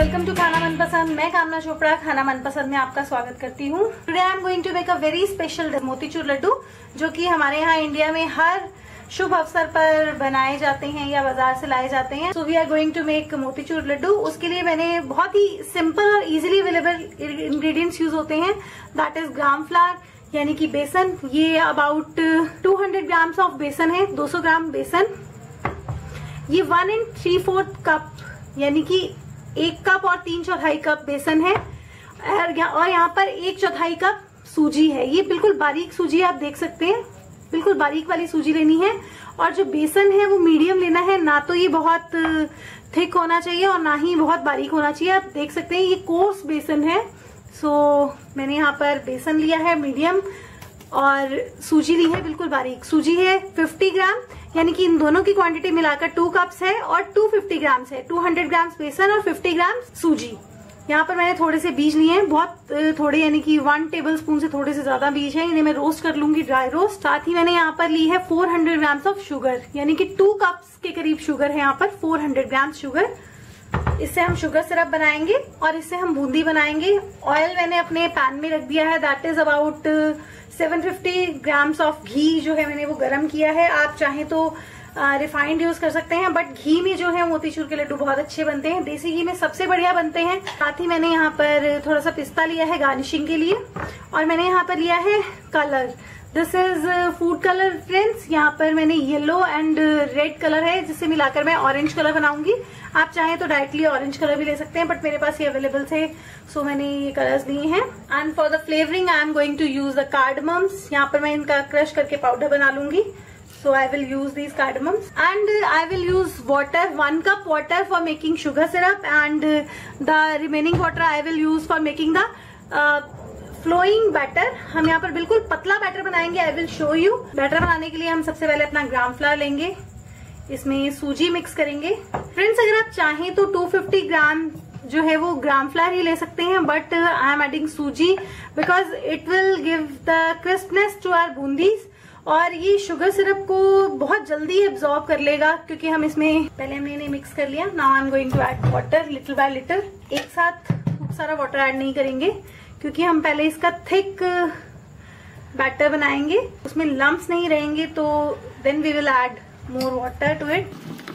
Welcome to खाना मनपसंद। मैं कामना चोपड़ा खाना मनपसंद में आपका स्वागत करती हूँ। Today I am going to make a very special motichoor laddu, जो कि हमारे यहाँ इंडिया में हर शुभ अवसर पर बनाए जाते हैं या बाजार से लाए जाते हैं। So we are going to make motichoor laddoo. उसके लिए मैंने बहुत ही सिंपल और इजीली अवेलेबल इंग्रेडिएंट्स यूज होते हैं। दैट इज ग्राम फ्लावर यानी कि बेसन। ये अबाउट 200 ग्राम्स ऑफ बेसन है, 200 ग्राम बेसन। ये 1 3/4 कप यानी कि 1 कप और 3/4 कप बेसन है। और यहाँ पर 1/4 कप सूजी है। ये बिल्कुल बारीक सूजी आप देख सकते हैं, बिल्कुल बारीक वाली सूजी लेनी है। और जो बेसन है वो मीडियम लेना है, ना तो ये बहुत थिक होना चाहिए और ना ही बहुत बारीक होना चाहिए। आप देख सकते हैं ये कोर्स बेसन है। सो मैंने यहाँ पर बेसन लिया है मीडियम और सूजी ली है बिल्कुल बारीक। सूजी है 50 ग्राम यानी कि इन दोनों की क्वांटिटी मिलाकर 2 कप्स है और 250 ग्राम्स है। 200 ग्राम्स बेसन और 50 ग्राम सूजी। यहाँ पर मैंने थोड़े से बीज लिए हैं, बहुत थोड़े यानी कि 1 टेबलस्पून से थोड़े से ज्यादा बीज है। इन्हें मैं रोस्ट कर लूंगी, ड्राई रोस्ट। साथ ही मैंने यहाँ पर ली है 400 ग्राम्स ऑफ शुगर यानी कि 2 कप्स के करीब शुगर है यहाँ पर। 400 ग्राम शुगर। इससे हम शुगर सिरप बनाएंगे और इससे हम बूंदी बनाएंगे। ऑयल मैंने अपने पैन में रख दिया है। That is about 750 grams of ghee जो है मैंने वो गरम किया है। आप चाहें तो रिफाइंड यूज कर सकते हैं, बट घी में जो है मोतीचूर के लड्डू बहुत अच्छे बनते हैं। देसी घी में सबसे बढ़िया बनते हैं। साथ ही मैंने यहाँ पर थोड़ा सा पिस्ता लिया है गार्निशिंग के लिए। और मैंने यहाँ पर लिया है colour. This is food colour friends. यहाँ पर मैंने येलो एंड रेड कलर है, जिससे मिलाकर मैं ऑरेंज कलर बनाऊंगी। आप चाहें तो डायरेक्टली ऑरेंज कलर भी ले सकते हैं, बट मेरे पास ये अवेलेबल थे सो मैंने ये कलर्स लिए हैं। And for the flavouring I am going to use the cardamoms. यहाँ पर मैं इनका क्रश करके पाउडर बना लूंगी। So I will use these cardamoms and I will use water, 1 cup water for making sugar syrup and the remaining water I will use for making the flowing batter. हम यहाँ पर बिल्कुल पतला batter बनाएंगे। I will show you। Batter बनाने के लिए हम सबसे पहले अपना ग्राम फ्लावर लेंगे, इसमें सूजी मिक्स करेंगे। फ्रेंड्स अगर आप चाहें तो 250 ग्राम जो है वो ग्राम फ्लावर ही ले सकते हैं, but I am adding suji because it will give the crispness to our boondis. और ये शुगर सिरप को बहुत जल्दी एब्जॉर्ब कर लेगा क्योंकि हम इसमें पहले हमने इन्हें मिक्स कर लिया। Now I am going to add water little by little. एक साथ खूब सारा वाटर ऐड नहीं करेंगे क्योंकि हम पहले इसका थिक बैटर बनाएंगे, उसमें लम्प्स नहीं रहेंगे, तो then we will add more water to it.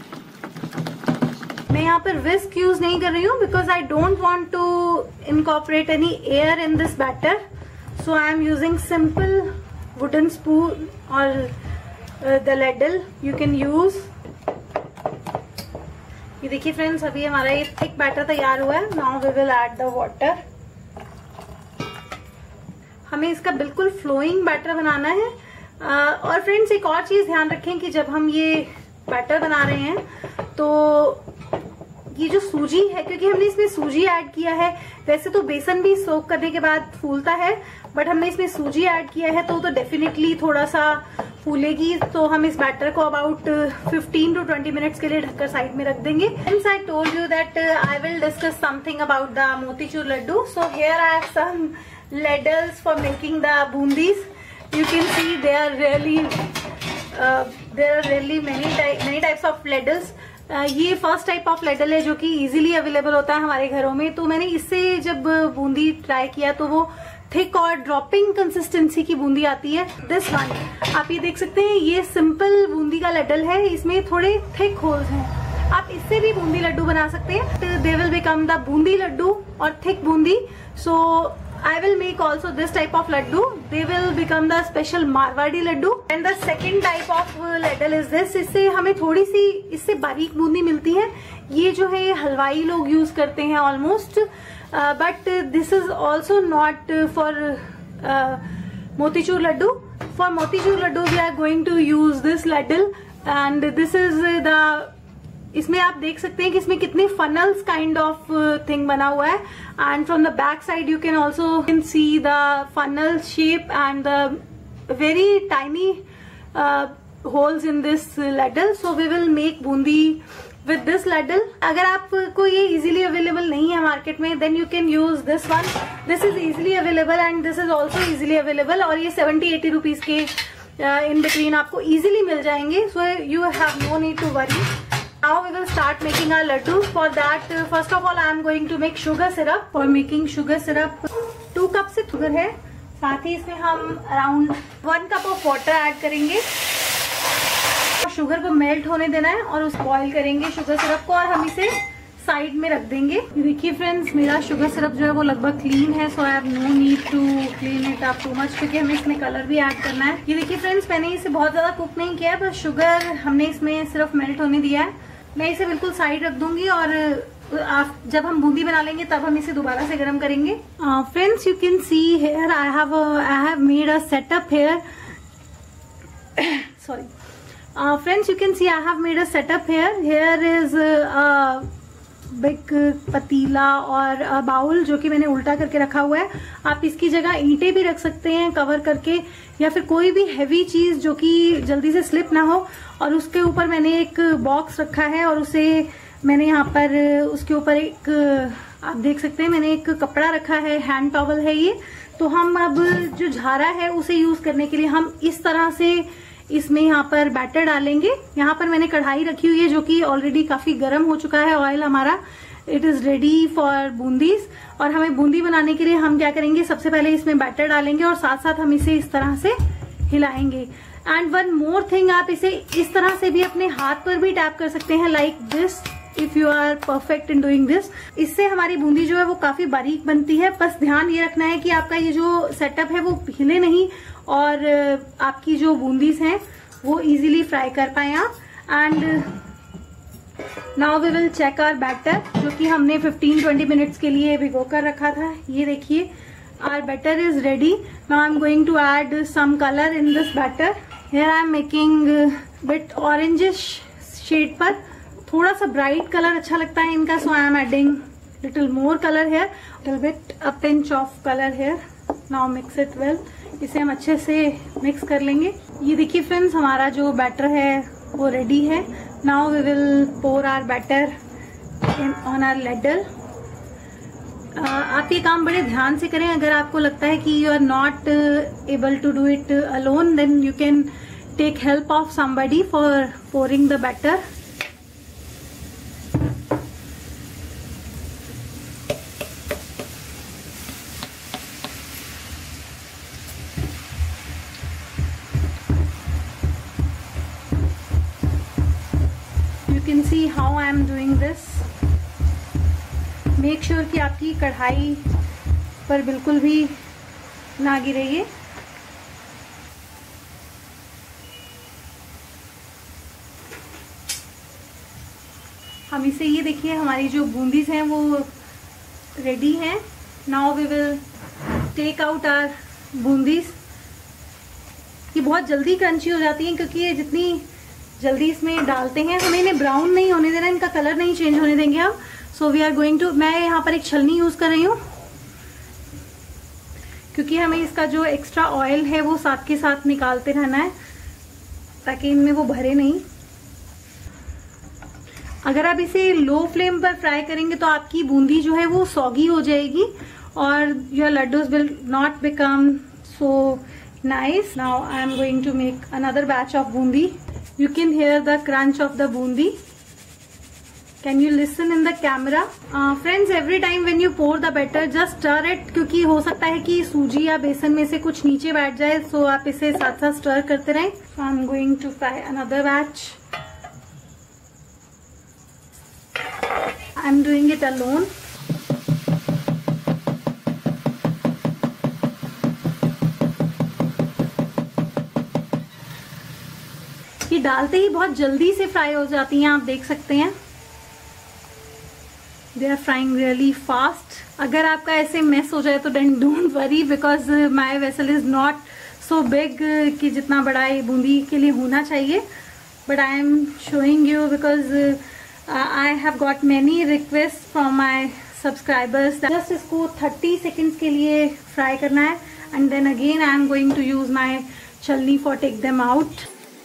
मैं यहाँ पर विस्क यूज नहीं कर रही हूँ because I don't want to incorporate any air in this batter. So I am using simple wooden spoon or the ladle you can use। ये देखिए friends, अभी हमारा ये थिक बैटर तैयार हुआ है। Now we will add the water. हमें इसका बिल्कुल फ्लोइंग बैटर बनाना है। और फ्रेंड्स एक और चीज ध्यान रखें कि जब हम ये बैटर बना रहे हैं तो ये जो सूजी है, क्योंकि हमने इसमें सूजी ऐड किया है, वैसे तो बेसन भी सोक करने के बाद फूलता है, बट हमने इसमें सूजी ऐड किया है तो डेफिनेटली थोड़ा सा फूलेगी। तो हम इस बैटर को अबाउट 15 to 20 मिनट्स के लिए ढककर साइड में रख देंगे। Since I told you that I will discuss something about the motichur laddu, so here I have some ladles for making the bundis. You can see there are really many types of ladles. ये first type of ladle है जो कि easily available होता है हमारे घरों में। तो मैंने इससे जब बूंदी ट्राई किया तो वो थिक और ड्रॉपिंग कंसिस्टेंसी की बूंदी आती है। दिस वन आप ये देख सकते हैं, ये सिंपल बूंदी का लड्डल है, इसमें थोड़े थिक होल्स हैं। आप इससे भी बूंदी लड्डू बना सकते हैं। They will become the boondi laddoo और thick boondi. So I will make also this type of laddu. They will become the special Marwadi laddu. And the second type of ladle is this. इससे हमें थोड़ी सी इससे बारीक बूंदी मिलती है। ये जो है हलवाई लोग यूज करते हैं almost, but this is also not for motichoor laddoo. For motichoor laddoo we are going to use this ladle and this is the इसमें आप देख सकते हैं कि इसमें कितने फनल्स काइंड ऑफ थिंग बना हुआ है। And from the back side you can also see the funnel shape and the very tiny holes in this ladle. So we will make boondi with this ladle. अगर आपको ये easily available नहीं है market में, then you can use this one. This is easily available and this is also easily available. और ये 70-80 rupees के in between आपको इजीली मिल जाएंगे। So you have no need to worry. Now we will start making our laddus. For that, first of all, I am going to make sugar syrup. For making sugar syrup, 2 cup से sugar है, साथ ही इसमें हम around 1 cup of water add करेंगे। Sugar को melt होने देना है और उस बॉईल करेंगे शुगर सिरप को, और हम इसे साइड में रख देंगे। देखिए फ्रेंड्स, मेरा शुगर सिरप जो है वो लगभग क्लीन है, so I have no need to clean it up too much, क्योंकि हमें इसमें कलर भी ऐड करना है। ये देखिए फ्रेंड्स, मैंने इसे बहुत ज्यादा कुक नहीं किया है, बस शुगर हमने इसमें सिर्फ मेल्ट होने दिया है। मैं इसे बिल्कुल साइड रख दूंगी और जब हम बूंदी बना लेंगे तब हम इसे दोबारा से गर्म करेंगे। Friends, you can see here I have made a setup here. Sorry friends, you can see I have made a setup here. Here is a big पतीला और बाउल जो कि मैंने उल्टा करके रखा हुआ है। आप इसकी जगह ईंटें भी रख सकते हैं कवर करके, या फिर कोई भी हैवी चीज जो कि जल्दी से स्लिप ना हो। और उसके ऊपर मैंने एक बॉक्स रखा है और उसे मैंने यहाँ पर उसके ऊपर एक, आप देख सकते हैं, मैंने एक कपड़ा रखा है, हैंड टॉवल है ये। तो हम अब जो झारा है उसे यूज करने के लिए हम इस तरह से इसमें यहाँ पर बैटर डालेंगे। यहाँ पर मैंने कढ़ाई रखी हुई है जो कि ऑलरेडी काफी गर्म हो चुका है ऑयल हमारा। It is ready for boondis. और हमें बूंदी बनाने के लिए हम क्या करेंगे, सबसे पहले इसमें बैटर डालेंगे और साथ साथ हम इसे इस तरह से हिलाएंगे। एंड वन मोर थिंग, आप इसे इस तरह से भी अपने हाथ पर भी टैप कर सकते हैं, like this, if you are perfect in doing this. इससे हमारी बूंदी जो है वो काफी बारीक बनती है। बस ध्यान ये रखना है कि आपका ये जो सेटअप है वो हिले नहीं और आपकी जो बूंदीज हैं वो इजीली फ्राई कर पाए आप। And now we will check our batter, जो कि हमने 15-20 मिनट्स के लिए भिगो कर रखा था। ये देखिए, our batter is ready. Now I am going to add some colour in this batter. Here I am making bit orangish shade पर, थोड़ा सा ब्राइट कलर अच्छा लगता है इनका, so I am adding little more colour here, little bit a pinch of colour here. Now mix it well. इसे हम अच्छे से मिक्स कर लेंगे। ये देखिए फ्रेंड्स, हमारा जो बैटर है वो रेडी है। Now we will pour our batter on our ladle. आप ये काम बड़े ध्यान से करें। अगर आपको लगता है कि you are not able to do it alone, then you can take help of somebody for pouring the batter. You can see how I am doing this. Make sure कि आपकी कढ़ाई पर बिल्कुल भी ना गिरे ये। हम इसे, ये देखिए हमारी जो बूंदीज हैं वो रेडी हैं। Now we will take out our boondis. ये बहुत जल्दी क्रंची हो जाती हैं क्योंकि ये जितनी जल्दी इसमें डालते हैं, हमें इन्हें ब्राउन नहीं होने देना, इनका कलर नहीं चेंज होने देंगे हम। So we are going to, मैं यहाँ पर एक छलनी यूज कर रही हूँ क्योंकि हमें इसका जो एक्स्ट्रा ऑयल है वो साथ के साथ निकालते रहना है ताकि इनमें वो भरे नहीं। अगर आप इसे लो फ्लेम पर फ्राई करेंगे तो आपकी बूंदी जो है वो सॉगी हो जाएगी और your laddoos will not become so nice. Now I am going to make another batch of bundi. You can hear the crunch of the bundi. Can you listen in the camera? Friends, every time when you pour the batter, just stir it, क्योंकि हो सकता है कि सूजी या बेसन में से कुछ नीचे बैठ जाए, so आप इसे साथ साथ स्टर करते रहें। So I am going to fry another batch. I am doing it alone. ये डालते ही बहुत जल्दी से फ्राई हो जाती हैं, आप देख सकते हैं। They are frying really fast. अगर आपका ऐसे मेस हो जाए तो don't worry, because my vessel is not so big कि जितना बड़ा ये बूंदी के लिए होना चाहिए। But I am showing you because I have got many request from my subscribers. Just इसको 30 सेकेंड्स के लिए फ्राई करना है and then again I am going to use my छलनी for take them out.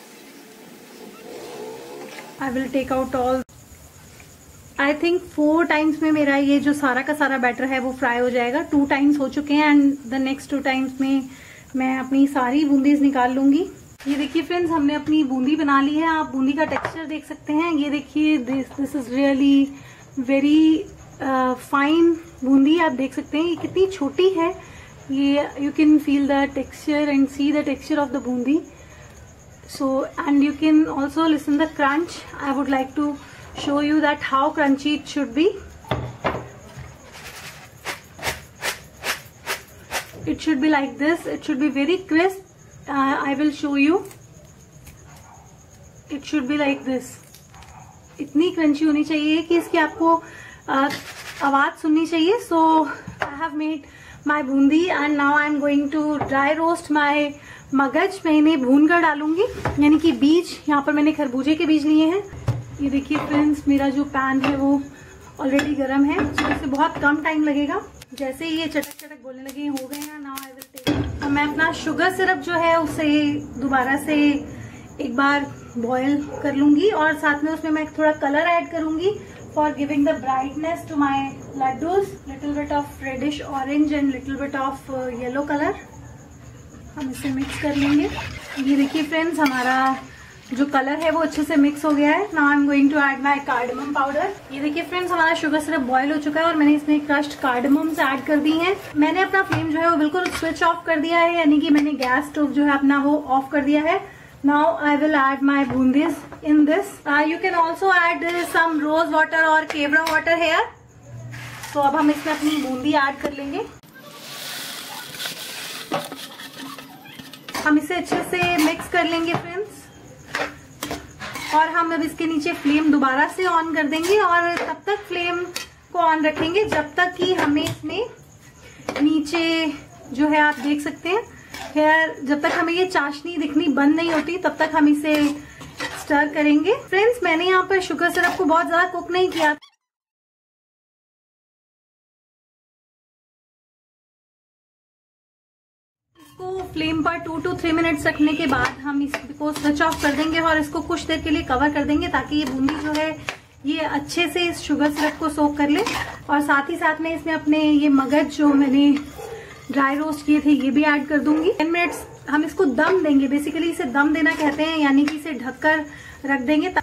I will take out all. I think 4 times में मेरा ये जो सारा का सारा बैटर है वो फ्राई हो जाएगा। 2 times हो चुके हैं एंड द नेक्स्ट 2 times में मैं अपनी सारी बूंदीज निकाल लूंगी। ये देखिए फ्रेंड्स, हमने अपनी बूंदी बना ली है। आप बूंदी का टेक्सचर देख सकते हैं। ये देखिए, this is really very fine boondi. आप देख सकते हैं ये कितनी छोटी है। ये you can feel the texture and see the texture of the boondi. So, and you can also listen the crunch. I would like to show you that how crunchy it should be. It should be like this. It should be very crisp. I will show you. It should be like this. इतनी crunchy होनी चाहिए कि इसकी आपको आवाज सुननी चाहिए. So I have made my Bundi and now I am going to dry roast my मगज. मैं इन्हें भून कर डालूंगी, यानी कि बीज. यहाँ पर मैंने खरबूजे के बीज लिए हैं. ये देखिए फ्रेंड्स, मेरा जो पैन है वो ऑलरेडी गर्म है, तो इससे बहुत कम टाइम लगेगा. जैसे ही ये चटक चटक बोलने लगे हो गए हैं. Now I will take. मैं अपना शुगर सिरप जो है उसे दोबारा से एक बार बॉयल कर लूंगी और साथ में उसमें मैं थोड़ा कलर ऐड करूंगी for giving the brightness to my laddoos. Little bit of reddish orange and little bit of yellow colour. हम इसे मिक्स कर लेंगे. ये देखिए फ्रेंड्स, हमारा जो कलर है वो अच्छे से मिक्स हो गया है. Now I am going to add my cardamom powder. ये देखिए फ्रेंड्स, हमारा शुगर सिरप बॉयल हो चुका है और मैंने इसमें क्रश्ड कार्डमम्स ऐड कर दी हैं. मैंने अपना फ्लेम जो है वो बिल्कुल स्विच ऑफ कर दिया है, यानी कि मैंने गैस स्टोव जो है अपना वो ऑफ कर दिया है. Now I will add my boondis in this. You can also add some rose water और केवड़ा वाटर हेयर. तो अब हम इसमें अपनी बूंदी ऐड कर लेंगे. हम इसे अच्छे से मिक्स कर लेंगे फ्रेंड्स, और हम अब इसके नीचे फ्लेम दोबारा से ऑन कर देंगे और तब तक फ्लेम को ऑन रखेंगे जब तक कि हमें इसमें नीचे जो है आप देख सकते हैं हेयर, जब तक हमें ये चाशनी दिखनी बंद नहीं होती तब तक हम इसे स्टर करेंगे. फ्रेंड्स, मैंने यहाँ पर शुगर सिरप को बहुत ज्यादा कुक नहीं किया. इसको फ्लेम पर 2 to 3 मिनट्स रखने के बाद हम इसको स्विच ऑफ कर देंगे और इसको कुछ देर के लिए कवर कर देंगे ताकि ये बूंदी जो है ये अच्छे से इस शुगर सिरप को सोक कर ले. और साथ ही साथ में इसमें अपने ये मगज जो मैंने ड्राई रोस्ट किए थे ये भी ऐड कर दूंगी. 10 मिनट्स हम इसको दम देंगे. बेसिकली इसे दम देना कहते हैं, यानी कि इसे ढककर रख देंगे.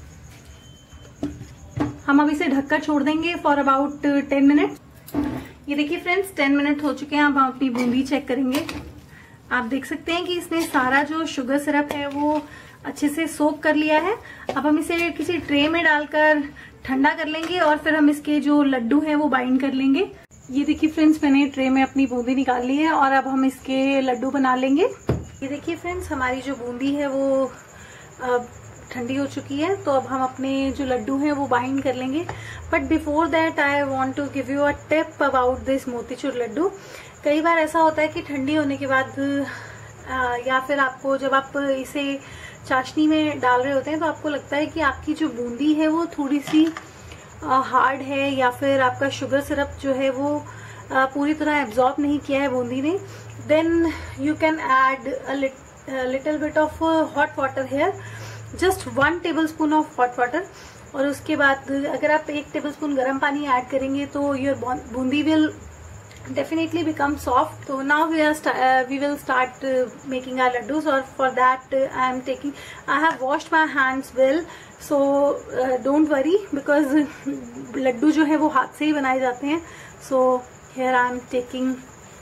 हम अब इसे ढककर छोड़ देंगे फॉर अबाउट 10 मिनट. ये देखिए फ्रेंड्स, 10 मिनट हो चुके हैं. अब हम अपनी बूंदी चेक करेंगे. आप देख सकते हैं कि इसने सारा जो शुगर सिरप है वो अच्छे से सोक कर लिया है. अब हम इसे किसी ट्रे में डालकर ठंडा कर लेंगे और फिर हम इसके जो लड्डू हैं वो बाइंड कर लेंगे. ये देखिए फ्रेंड्स, मैंने ट्रे में अपनी बूंदी निकाल ली है और अब हम इसके लड्डू बना लेंगे. ये देखिए फ्रेंड्स, हमारी जो बूंदी है वो ठंडी हो चुकी है. तो अब हम अपने जो लड्डू हैं वो बाइंड कर लेंगे. But before that I want to give you a tip about this motichoor laddoo. कई बार ऐसा होता है कि ठंडी होने के बाद या फिर आपको जब आप इसे चाशनी में डाल रहे होते हैं तो आपको लगता है कि आपकी जो बूंदी है वो थोड़ी सी हार्ड है, या फिर आपका शुगर सिरप जो है वो पूरी तरह एब्जॉर्ब नहीं किया है बूंदी ने. Then you can add a little bit of hot water here, just 1 tablespoon of hot water. और उसके बाद अगर आप 1 टेबलस्पून गर्म पानी ऐड करेंगे तो your boondi will definitely become soft. So now we will start making our laddus, or for that I have washed my hands well, so don't worry, because laddoo जो है वो हाथ से ही बनाए जाते हैं. So here I am taking,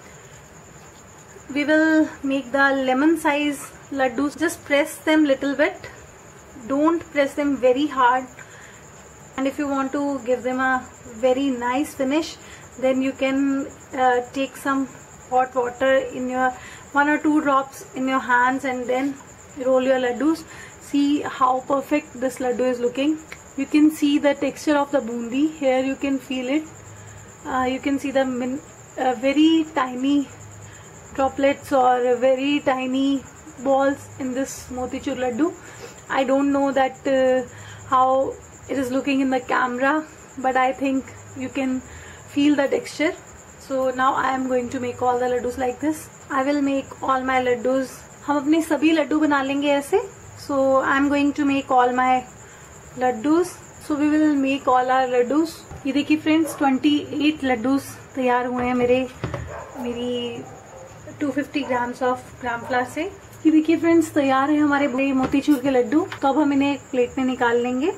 we will make the lemon size laddus. Just press them little bit, don't press them very hard, and if you want to give them a very nice finish, then you can take some hot water in your 1 or 2 drops in your hands and then roll your laddus. See how perfect this laddu is looking. You can see the texture of the bundi. Here you can feel it. You can see the very tiny droplets or very tiny balls in this motichur laddu. I don't know that how it is looking in the camera, but I think you can feel the texture. So now I am going to make all the laddus like this. I will make all my laddus. हम अपने सभी लड्डू बना लेंगे ऐसे. So I am going to make all my laddus. So we will make all our laddus. ये देखिए friends, 28 laddus तैयार हुए हैं मेरी 250 ग्राम्स ऑफ ग्राम फ्लावर से. ये देखिए फ्रेंड्स, तैयार है हमारे बड़े मोतीचूर के लड्डू। तो अब हम इन्हें एक प्लेट में निकाल लेंगे।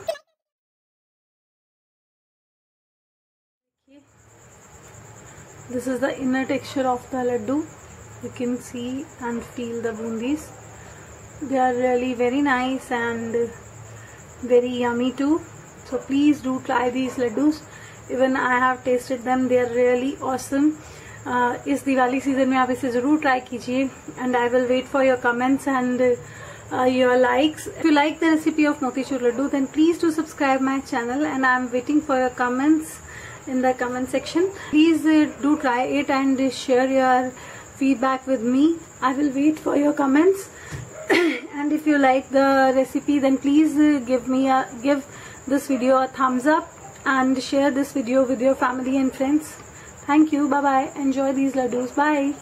This is the inner texture of the laddu. You can see and feel the bundis. They are really very nice and very yummy too. So please do try these laddus. Even I have tasted them. They are really awesome. इस Diwali season में आप इसे जरूर try कीजिए and I will wait for your comments and your likes. If you like the recipe of motichur laddu, then please do subscribe my channel and I am waiting for your comments in the comment section. Please do try it and share your feedback with me. I will wait for your comments. And if you like the recipe, then please give this video a thumbs up and share this video with your family and friends. Thank you. Bye bye. Enjoy these laddus. Bye.